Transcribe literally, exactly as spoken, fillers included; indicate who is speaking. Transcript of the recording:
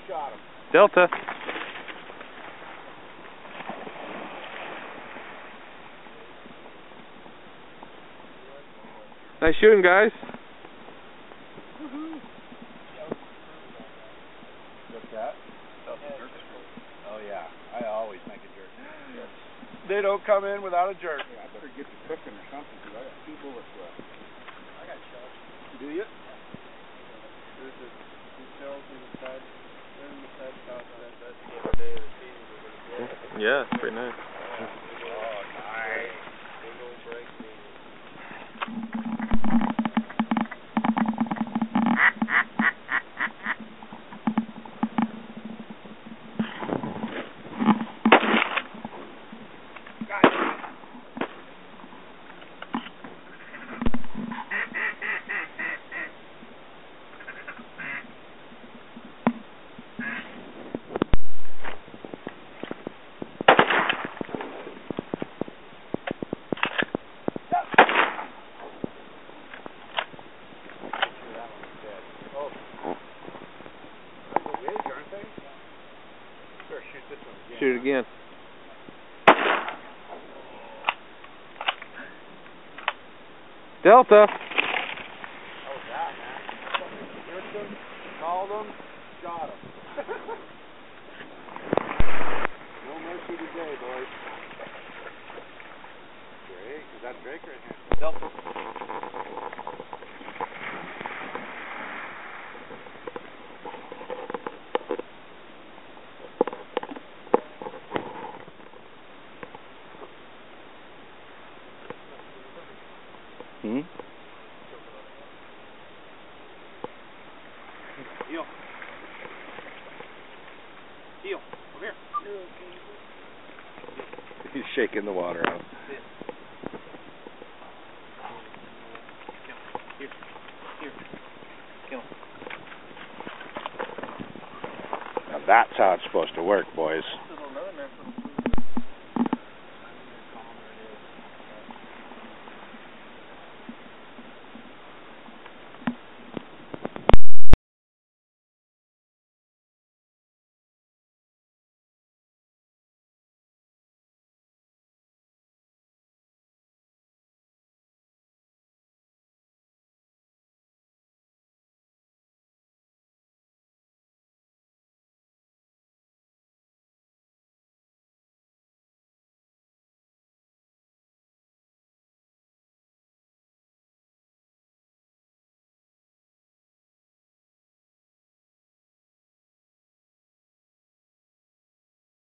Speaker 1: Shot him.
Speaker 2: Delta. Nice shooting, guys.
Speaker 1: Woohoo! What's that? Oh yeah, I always make a jerk. Yes. They don't come in without a jerk. Yeah, I better get to cooking or something because I got two bullets left. I got shot. Do you? There's a two shells in the side, in the side top. That's the other day of the season.
Speaker 2: Yeah, it's pretty nice.
Speaker 1: Oh, nice. Big old break.
Speaker 2: Shoot it again. Delta.
Speaker 1: How was that, man? Jerked him, called him, shot him. No mercy today, boys. Drake? Is that Drake right here? Delta.
Speaker 2: Hmm?
Speaker 1: Heel. Heel. Come here.
Speaker 2: He's shaking the water out.
Speaker 1: Here. Here. Kill him.
Speaker 2: Now that's how it's supposed to work, boys.